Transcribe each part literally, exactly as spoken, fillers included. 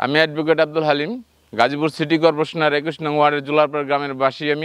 আমি advocate Abdul Halim, Gazipur city কর্পোরেশনের একুশ নং ওয়ার্ডের জুলারপাড় গ্রামের বাসী আমি।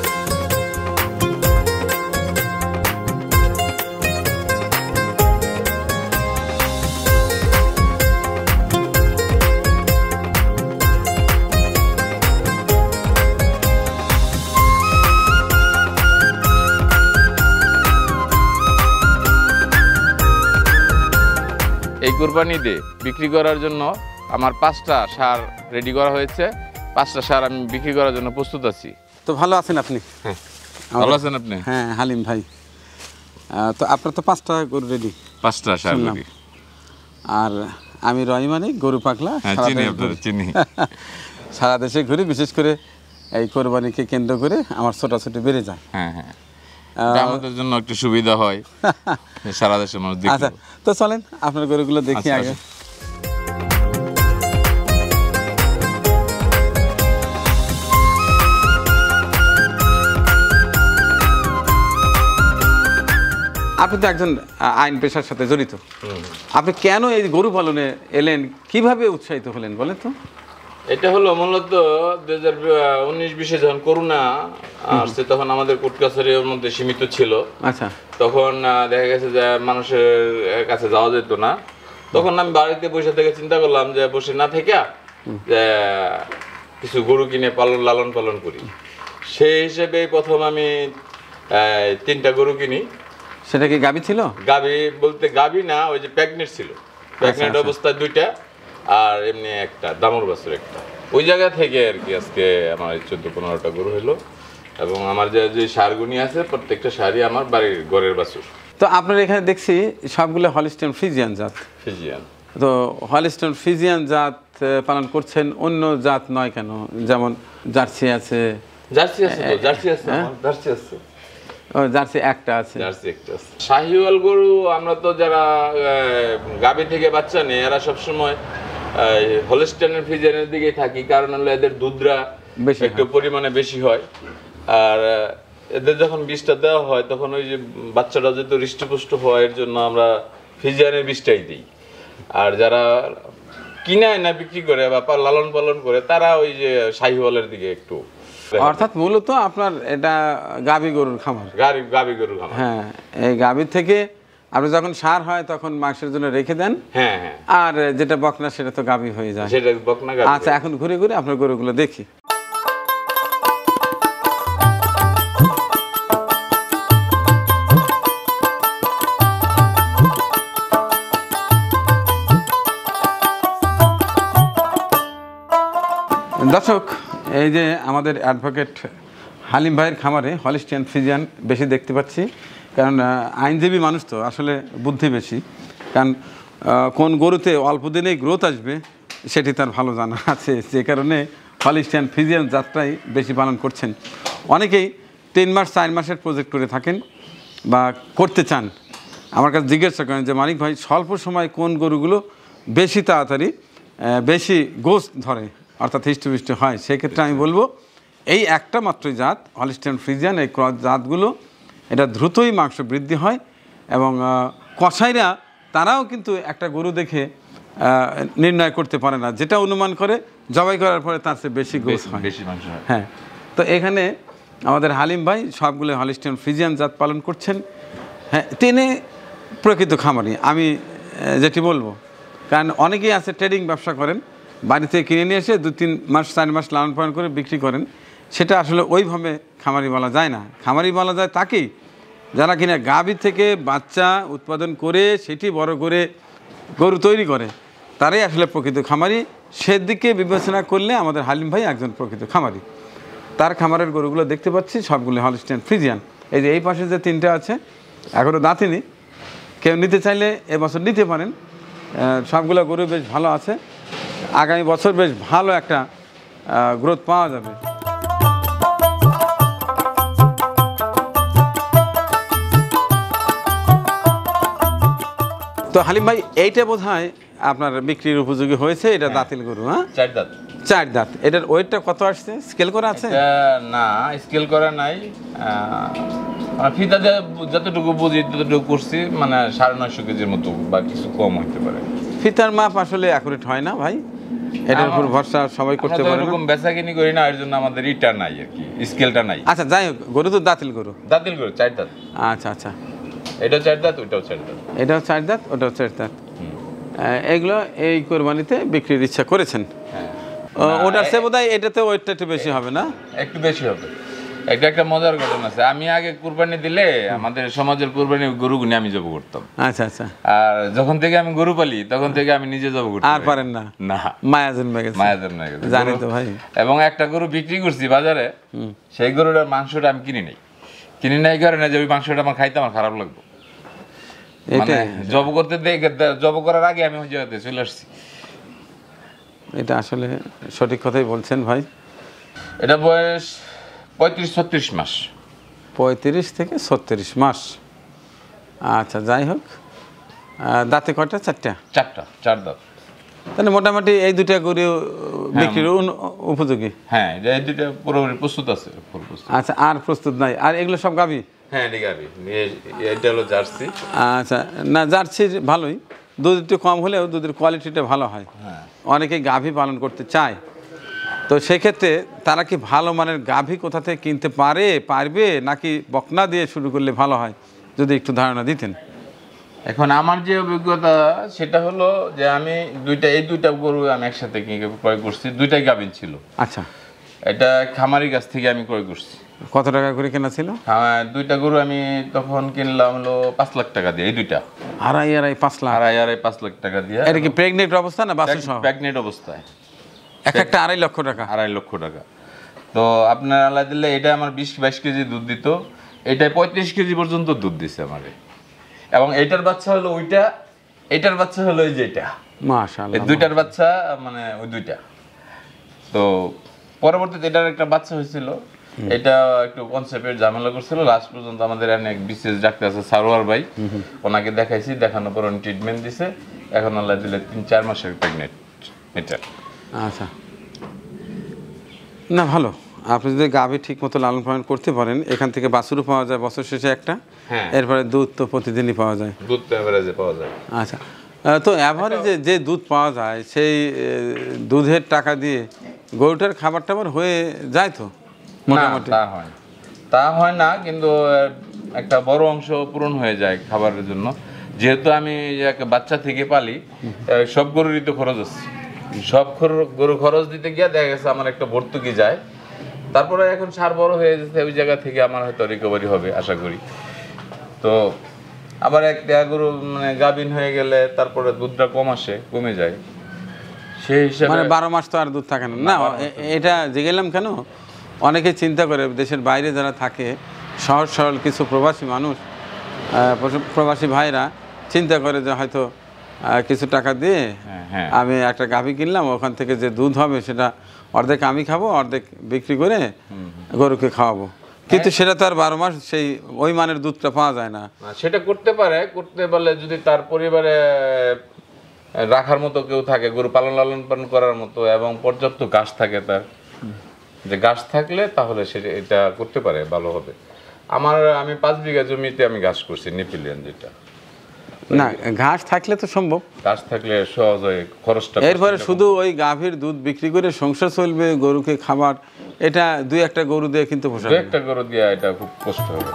এই কুরবানিতে বিক্রি করার জন্য আমার পাঁচটা সার রেডি করা হয়েছে। পাঁচটা সার আমি বিক্রি করার জন্য প্রস্তুত আছি। তো ভালো আছেন আপনি? হ্যাঁ, ভালো আছেন আপনি? হ্যাঁ হালিম ভাই, তো আপনার তো পাঁচটা গরু রেডি? পাঁচটা সার রেডি। আর আমি রহিমানি গরু পাগলা, চিনি। সারা দেশে ঘুরি, বিশেষ করে এই কোরবানিকে কেন্দ্র করে আমার ছোটাছুটি বেড়ে যায়। হ্যাঁ হ্যাঁ, আমাদের জন্য একটু সুবিধা হয়, সারা দেশের মানুষ দেখে। আচ্ছা, তো চলেন আপনার গরুগুলো দেখি আগে। আপনি তো একজন আইন পেশার সাথে জড়িত, আপনি কেন এই গরু পালনে এলেন, কিভাবে উৎসাহিত হলেন বলেন তো? এটা হলো মূলত দুই হাজার উনিশ বিশে যখন করোনা আসছে, তখন আমাদের কোর্ট কাছারির মধ্যে সীমিত ছিল। আচ্ছা, তখন দেখা গেছে যে মানুষের কাছে যাওয়া যেত না। তখন আমি বাড়িতে বসে থেকে চিন্তা করলাম যে বসে না থেকে যে কিছু গরু কিনে পালন লালন পালন করি। সেই হিসেবে প্রথম আমি তিনটা গরু কিনি। সেটা কি গাভী ছিল? গাভী বলতে গাভী না, ওই যে প্রেগনেন্ট ছিল। প্রেগনেন্ট অবস্থায় দুইটা, আর এমনি একটা দামুর বাছুর একটা। ওই জায়গা থেকে আর কি আজকে আমার চোদ্দ পনেরোটা গরু হলো। এবং আমার যে যে সারগুনি আছে, প্রত্যেকটা সারই আমার বাড়ির ঘরের বাছুর। তো আপনার এখানে দেখছি সবগুলো হলিস্টিয়ান ফ্রিজিয়ান জাত। ফ্রিজিয়ান। তো হলিস্টিয়ান ফ্রিজিয়ান জাত পালন করছেন, অন্য জাত নয় কেন? যেমন জার্সি আছে। জার্সি আছে তো, জার্সি আছে, জার্সি আছে। ও, জার্সি একটা আছে। জার্সি একটা আছে। শাহিওয়াল গরু আমরা তো যারা গাভী থেকে বাচ্চা নেই, এরা সবসময় হলিস্টিয়ানের ফ্রিজিয়ানের দিকেই থাকি, কারণ হলো এদের দুধরা একটু পরিমাণে বেশি হয়। আর এদের যখন বীজটা দেওয়া হয়, তখন ওই যে বাচ্চাটা যেহেতু হৃষ্টপুষ্ট হয়, এর জন্য আমরা ফ্রিজিয়ানের বীজটাই দিই। আর যারা কিনায় না বিক্রি করে বা লালন পালন করে, তারা ওই যে শাহিওয়ালের দিকে একটু। অর্থাৎ মূলত আপনার এটা গাভী গরুর খামার? গাভী গরুর খামার। হ্যাঁ, এই গাভী থেকে আপনি যখন সার হয় তখন মাংসের জন্য রেখে দেন। হ্যাঁ হ্যাঁ, আর যেটা বকনা সেটা তো গাভী হয়ে যায়। সেটা বকনা গাভী। আচ্ছা, এখন ঘুরে ঘুরে আপনার গরুগুলো দেখি। দর্শক, এই যে আমাদের অ্যাডভোকেট হালিম ভাইয়ের খামারে হলিস্টিয়ান ফ্রিজিয়ান বেশি দেখতে পাচ্ছি, কারণ আইনজীবী মানুষ তো আসলে বুদ্ধি বেশি। কারণ কোন গরুতে অল্প দিনেই গ্রোথ আসবে সেটি তার ভালো জানা আছে, যে কারণে হলিস্টিয়ান ফ্রিজিয়ান জাতটাই বেশি পালন করছেন। অনেকেই তিন মাস চার মাসের প্রজেক্ট করে থাকেন বা করতে চান, আমার কাছে জিজ্ঞাসা করেন যে মানিক ভাই স্বল্প সময় কোন গরুগুলো বেশি তাড়াতাড়ি বেশি গোস ধরে, অর্থাৎ হিষ্টপুষ্ট হয়। সেক্ষেত্রে আমি বলবো এই একটা মাত্রই জাত হলিস্টিয়ান ফ্রিজিয়ান, এই ক্রস জাতগুলো এটা দ্রুতই মাংস বৃদ্ধি হয়। এবং কসাইরা তারাও কিন্তু একটা গরু দেখে নির্ণয় করতে পারে না, যেটা অনুমান করে জবাই করার পরে তার চেয়ে বেশি গোস হয়, বেশি মাংস হয়। হ্যাঁ, তো এখানে আমাদের হালিম ভাই সবগুলো হলিস্টিয়ান ফ্রিজিয়ান জাত পালন করছেন। হ্যাঁ, তিনি প্রকৃত খামারি, আমি যেটি বলবো। কারণ অনেকেই আছে ট্রেডিং ব্যবসা করেন, বাড়িতে কিনে নিয়ে এসে দু তিন মাস চার মাস লালন পালন করে বিক্রি করেন। সেটা আসলে ওইভাবে খামারি বলা যায় না। খামারি বলা যায় তাকেই যারা কিনা গাভী থেকে বাচ্চা উৎপাদন করে সেটি বড় করে গরু তৈরি করে, তারাই আসলে প্রকৃত খামারি। সেদিকে বিবেচনা করলে আমাদের হালিম ভাই একজন প্রকৃত খামারি। তার খামারের গরুগুলো দেখতে পাচ্ছি সবগুলো হলিস্টিয়ান ফ্রিজিয়ান। এই যে এই পাশে যে তিনটা আছে এখনও দাঁতিনি, কেউ নিতে চাইলে এবছর নিতে পারেন। সবগুলো গরু বেশ ভালো আছে, আগামী বছর বেশ ভালো একটা গ্রোথ পাওয়া যাবে। তো হালিম ভাই, এইটা বোধ হয় আপনার বিক্রির উপযোগী হয়েছে। এটা দাঁতিল গরু। হ্যাঁ, চার দাঁত। চার দাঁত। এটার ওয়েটটা কত আসছে? স্কেল করা আছে? না, স্কেল করা নাই। ফিতা যতটুকু বুঝি ততটুকু করছি, মানে সাড়ে নয়শো কেজির মতো বা কিছু কম হতে পারে। ফিতার মাপ আসলে অ্যাকুরেট হয় না ভাই, এটার উপর ভরসা সবাই করতে পারে না। এরকম বেচাকিনি করি না, এর জন্য আমাদের ইটা নাই আর কি, স্কেলটা নাই। আচ্ছা যাই হোক, গরু তো দাঁতিল গরু। দাঁতিল গরু, চার দাঁত। আচ্ছা আচ্ছা, এটাও চার দাঁত, ওইটাও চার দাঁত। এটাও চার দাঁত, ওটাও চার দাঁত। এগুলো এই কোরবানিতে বিক্রির ইচ্ছা করেছেন? হ্যাঁ। ওটার চেয়ে বোধ হয় এটাতে ওয়েটটা একটু বেশি হবে না? একটু বেশি হবে। একটা একটা মজার ঘটনা আছে, আমি আগে কুরবানি দিলে আমাদের সমাজের কুরবানি গরুগুনি আমি জব করতাম। আচ্ছা আচ্ছা। আর যখন থেকে আমি গরু পালি তখন থেকে আমি নিজে জব করতাম। আর পারেন না? না, মায়া জন্মে গেছে। মায়া জন্মে গেছে, জানি তো ভাই। এবং একটা গরু বিক্রি করছি বাজারে, সেই গরুটার মাংসটা আমি কিনি নাই। কিনি নাই কারণে যে ওই মাংসটা আমার খাইতে আমার খারাপ লাগবে। মানে জব করতে দেখে, জব করার আগে আমি ওই জায়গাতে চলে আসছি। এটা আসলে সঠিক কথাই বলছেন ভাই। এটা বয়স পঁয়ত্রিশ ছত্রিশ মাস। পঁয়ত্রিশ থেকে ছত্রিশ মাস। আচ্ছা যাই হোক, দাঁতে কয়টা? চারটা? চারটা, চার দাঁত। তাহলে মোটামুটি এই দুটা গরু বিক্রির উপযোগী। হ্যাঁ, এই দুটা পুরোপুরি প্রস্তুত আছে। আচ্ছা, আর প্রস্তুত নাই? আর এগুলো সব গাভী? হ্যাঁ, এটা গাভী। এটা হলো জার্সি। আচ্ছা, না জার্সির ভালোই, দুধ একটু কম হলেও দুধের কোয়ালিটিটা ভালো হয়। হ্যাঁ, অনেকেই গাভী পালন করতে চায়, তো সেক্ষেত্রে তারা কি ভালো মানের গাভী কোথা থেকে কিনতে পারে, পারবে, নাকি বকনা দিয়ে শুরু করলে ভালো হয়, যদি একটু ধারণা দিতেন। এখন আমার যে অভিজ্ঞতা সেটা হলো যে আমি দুইটা এই দুইটা গরু আমি একসাথে ক্রয় করছি, দুইটাই গাভীন ছিল। আচ্ছা, এটা খামারি কাছ থেকে আমি ক্রয় করছি। কত টাকা করে কেনা ছিল? হ্যাঁ, দুইটা গরু আমি তখন কিনলাম হলো পাঁচ লাখ টাকা দিয়ে। এই দুইটা আড়াই আড়াই পাঁচ লাখ? আড়াই আড়াই পাঁচ লাখ টাকা দিয়ে। এটা কি প্রেগনেন্ট অবস্থা না বাছুর সহ? প্রেগনেন্ট অবস্থায়। এক একটা আড়াই লক্ষ টাকা? আড়াই লক্ষ টাকা। তো আপনার আল্লাহ দিলে এটা আমার বিশ বাইশ কেজি দুধ দিত, এটাই পঁয়ত্রিশ কেজি পর্যন্ত দুধ দিছে আমারে। এবং এইটার বাচ্চা হলো ওইটা, এইটার বাচ্চা হলো এই যেটা। মাশাআল্লাহ, এই দুইটার বাচ্চা মানে ওই দুইটা। তো পরবর্তীতে এটার একটা বাচ্চা হয়েছিল, এটা একটু কনসেপ্টের ঝামেলা করছিল। লাস্ট পর্যন্ত আমাদের অনেক বিশেষ ডাক্তার আছে সারোয়ার ভাই, ওনাকে দেখাইছি, দেখানোর পর উনি ট্রিটমেন্ট দিছে। এখন আল্লাহ দিলে তিন চার মাসের প্রেগনেন্ট এটা। আচ্ছা, না ভালো। আপনি যদি গাভী ঠিক মতো লালন পালন করতে পারেন, এখান থেকে বাছুরও পাওয়া যায় বছর শেষে একটা। হ্যাঁ, এরপরে দুধ তো প্রতিদিনই পাওয়া যায়। দুধ তো এভারেজে পাওয়া যায়। আচ্ছা, তো অ্যাভারেজে যে দুধ পাওয়া যায় সেই দুধের টাকা দিয়ে গরুটার খাবার টাবার হয়ে যায় তো মোটামুটি? তা হয় তা হয় না, কিন্তু একটা বড় অংশ পূরণ হয়ে যায় খাবারের জন্য। যেহেতু আমি এক বাচ্চা থেকে পালি, সব গরুরই তো খরচ আছে। সব গরু খরচ দিতে গিয়ে দেখা গেছে আমার একটা ভর্তুকি যায়। তারপরে এখন সার বড় হয়ে যাচ্ছে, ওই জায়গা থেকে আমার হয়তো রিকভারি হবে আশা করি। তো আবার একটা গরু মানে গাভিন হয়ে গেলে তারপরে দুধটা কম আসে, কমে যায়, সেই হিসাবে মানে বারো মাস তো আর দুধ থাকে না। না, এটা যে গেলাম কেন, অনেকে চিন্তা করে দেশের বাইরে যারা থাকে, সহজ সরল কিছু প্রবাসী মানুষ, প্রবাসী ভাইরা চিন্তা করে যে হয়তো কিছু টাকা দিয়ে আমি একটা গাভী কিনলাম, ওখান থেকে যে দুধ হবে সেটা অর্ধেক আমি খাবো, অর্ধেক বিক্রি করে গরুকে খাওয়াবো। কিন্তু সেটা তো আর বারো মাস সেই ওই মানের দুধটা পাওয়া যায় না। সেটা করতে পারে, করতে পারলে যদি তার পরিবারে রাখার মতো কেউ থাকে, গরু পালন লালন পালন করার মতো, এবং পর্যাপ্ত ঘাস থাকে, তার যে ঘাস থাকলে তাহলে সেটা এটা করতে পারে, ভালো হবে। আমার আমি পাঁচ বিঘা জমিতে আমি ঘাস করছি, নেপিলিয়ান যেটা। না, ঘাস থাকলে তো সম্ভব, ঘাস থাকলে সহজ হয় খরচটা। এরপরে শুধু ওই গাভীর দুধ বিক্রি করে সংসার চলবে, গরুকে খাবার, এটা দুই একটা গরু দিয়ে কিন্তু পোষা, দুই একটা গরু দিয়ে এটা খুব কষ্ট হবে।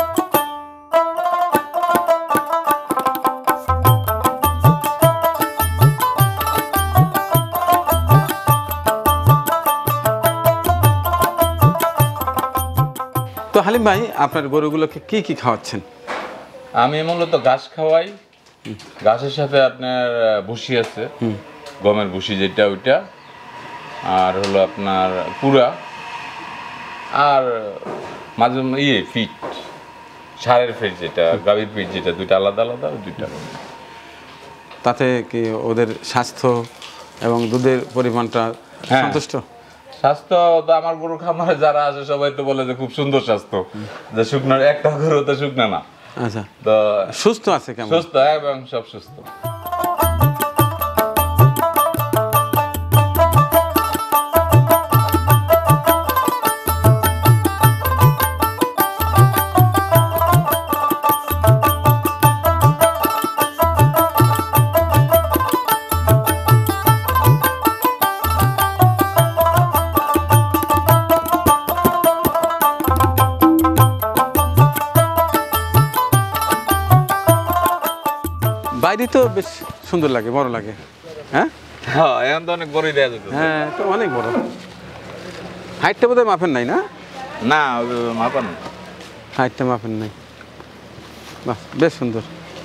তো হালিম ভাই, আপনার গরুগুলোকে কি কি খাওয়াচ্ছেন? আমি মূলত ঘাস খাওয়াই, ঘাসের সাথে আপনার ভুসি আছে, গমের ভুসি যেটা ওইটা, আর হলো আপনার পুরা, আর মাঝে ইয়ে ফিট, সারের ফিট যেটা, গাভীর ফিট যেটা, দুইটা আলাদা আলাদা, দুইটা। তাতে কি ওদের স্বাস্থ্য এবং দুধের পরিমাণটা সন্তুষ্ট? স্বাস্থ্য তো আমার গরু খামারে যারা আছে সবাই তো বলে যে খুব সুন্দর স্বাস্থ্য, যে শুকনো একটা গরু তো শুকনো না। আচ্ছা, তো সুস্থ আছে কেমন? সুস্থ এবং সব সুস্থ। তো বেশ সুন্দর লাগে, বড় লাগে। হ্যাঁ হ্যাঁ এখন তো অনেক বড়ই দেওয়া যেত। হ্যাঁ তো অনেক বড়। হাইটটা বোধহয় মাপেন নাই না? না মাপান হাইটটা মাপেন নাই। বাহ বেশ সুন্দর।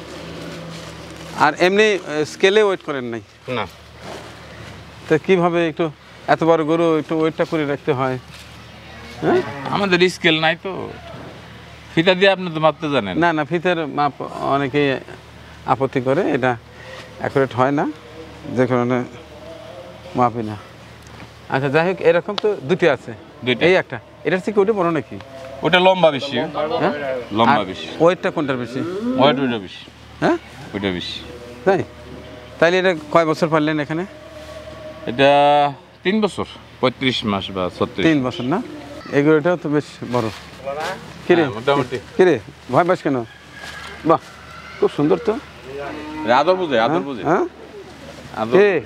আর এমনি স্কেলে ওয়েট করেন নাই? না। তো কীভাবে একটু এত বড় গরু একটু ওয়েটটা করে রাখতে হয়? হ্যাঁ আমাদের স্কেল নাই তো, ফিতা দিয়ে আপনি তো মাপতে জানেন। না না ফিতের মাপ অনেকেই আপত্তি করে, এটা অ্যাকুরেট হয় না, যে কারণে মাপি না। আচ্ছা যাই হোক, এরকম তো দুটি আছে, দুইটা। এই একটা, এটার থেকে ওটা বড় নাকি? ওটা লম্বা বেশি। হ্যাঁ লম্বা বেশি। ওয়েটটা কোনটার বেশি? ওয়েট ওইটা বেশি। হ্যাঁ ওইটা বেশি। তাই? তাইলে এটা কয় বছর পারলেন এখানে? এটা তিন বছর পঁয়ত্রিশ মাস বা ছত্রিশ। তিন বছর না? এগুলোটাও তো বেশ বড়। কিরে মোটামুটি। কিরে ভয় পাস কেন? বাহ খুব সুন্দর তো। আদর বুঝে, আদর বুঝে। হ্যাঁ আদর। এ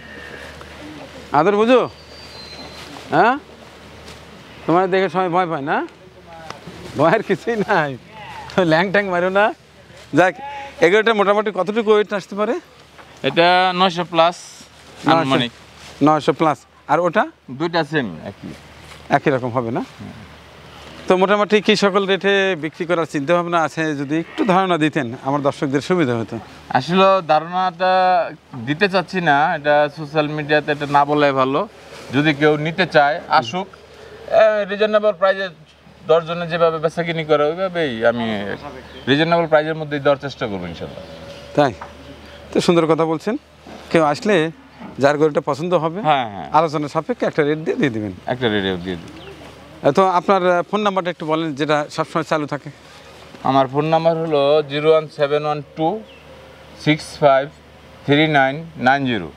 আদর বুঝো? হ্যাঁ তোমার দেখে সবাই ভয় পায় না? ভয়ের কিছুই নাই, তো ল্যাং ট্যাং মারো না। যাক, এগুলোটা মোটামুটি কতটুকু ওয়েট আসতে পারে? এটা নয়শো প্লাস আনুমানিক। নয়শো প্লাস। আর ওটা? দুইটা সেম একই একই রকম হবে না? তো মোটামুটি কি সকল রেটে বিক্রি করার চিন্তা ভাবনা আছে? যদি একটু ধারণা দিতেন আমার দর্শকদের সুবিধা হতো। আসলে ধারণাটা দিতে চাচ্ছি না, এটা সোশ্যাল মিডিয়াতে এটা না বলাই ভালো। যদি কেউ নিতে চায় আসুক, রিজনেবল প্রাইজে দশজনে যেভাবে বেচাকিনি করে ওইভাবেই আমি রিজনেবল প্রাইজের মধ্যেই দেওয়ার চেষ্টা করবো ইনশাল্লাহ। তাই তো সুন্দর কথা বলছেন। কেউ আসলে যার গরুটা পছন্দ হবে, হ্যাঁ হ্যাঁ আলোচনা সাপেক্ষে একটা রেট দিয়ে দিয়ে দেবেন। একটা রেডিও দিয়ে দিই। তো আপনার ফোন নাম্বারটা একটু বলেন, যেটা সবসময় চালু থাকে। আমার ফোন নাম্বার হলো zero one seven one two six five three nine nine zero.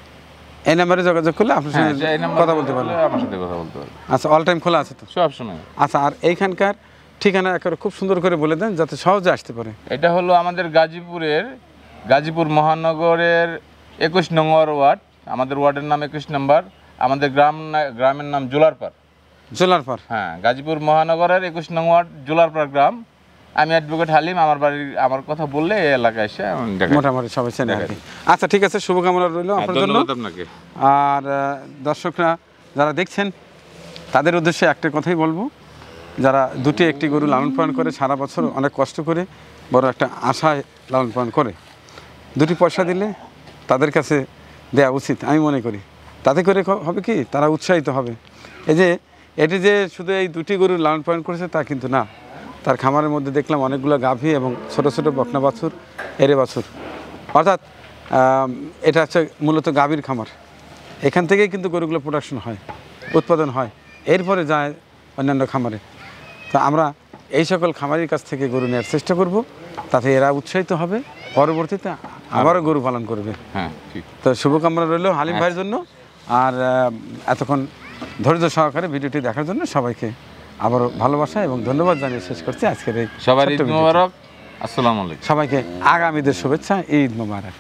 এই নাম্বারে যোগাযোগ করলে আপনার হ্যাঁ, সঙ্গে এই নাম্বারে কথা বলতে পারবেন। আমার সাথে কথা বলতে পারবেন। আচ্ছা, অল টাইম খোলা আছে তো? সব সময়। আচ্ছা, আর এইখানকার ঠিকানা একেবারে খুব সুন্দর করে বলে দেন যাতে সহজে আসতে পারে। এটা হলো আমাদের গাজীপুরের গাজীপুর মহানগরের একুশ নম্বর ওয়ার্ড। আমাদের ওয়ার্ডের নাম একুশ নম্বর। আমাদের গ্রাম না- গ্রামের নাম জোলারপাড়। জোলারপাড়। হ্যাঁ, গাজীপুর মহানগরের একুশ নং ওয়ার্ড জোলারপাড় গ্রাম। আমি অ্যাডভোকেট হালিম। আমার বাড়ির আমার কথা বললে এই এলাকায় এসে আমি দেখাই। মোটামুটি সবাই চেনে আর কি। আচ্ছা ঠিক আছে, শুভকামনা রইল হ্যাঁ, আপনার জন্য। ধন্যবাদ আপনাকে। আর আহ, দর্শকরা যারা দেখছেন তাদের উদ্দেশ্যে একটা কথাই বলবো, যারা দুটি একটি গরু লালন পালন করে সারা বছর অনেক কষ্ট করে বড় একটা আশায় লালন পালন করে, দুটি পয়সা দিলে তাদের কাছে দেওয়া উচিত আমি মনে করি। তাতে করে ক- হবে কি, তারা উৎসাহিত হবে। এই যে এটি যে শুধু এই দুটি গরু লালন পালন করেছে তা কিন্তু না, তার খামারের মধ্যে দেখলাম অনেকগুলো গাভী এবং ছোট ছোট বকনা বাছুর, এরে বাছুর, অর্থাৎ আম, এটা হচ্ছে মূলত গাভীর খামার। এখান থেকেই কিন্তু গরুগুলো প্রোডাকশন হয়, উৎপাদন হয়, এরপরে যায় অন্যান্য খামারে। তো আমরা এই সকল খামারির কাছ থেকে গরু নেওয়ার চেষ্টা করব, তাতে এরা উৎসাহিত হবে, পরবর্তীতে আবারও গরু পালন করবে। হ্যাঁ ঠিক। তো শুভকামনা রইল হালিম ভাইয়ের জন্য। আর আহ, এতক্ষণ ধৈর্য সহকারে ভিডিওটি দেখার জন্য সবাইকে আবারও ভালোবাসা এবং ধন্যবাদ জানিয়ে শেষ করছি আজকের এই সবার ছোট্ট ঈদ ভিডিওটি। মোবারক। আসসালামু আলাইকুম। সবাইকে আগামীদের শুভেচ্ছা, ঈদ মোবারক।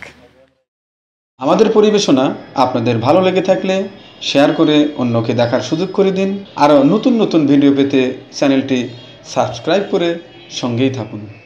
আমাদের পরিবেশনা আপনাদের ভালো লেগে থাকলে শেয়ার করে অন্যকে দেখার সুযোগ করে দিন। আরও নতুন নতুন ভিডিও পেতে চ্যানেলটি সাবস্ক্রাইব করে সঙ্গেই থাকুন।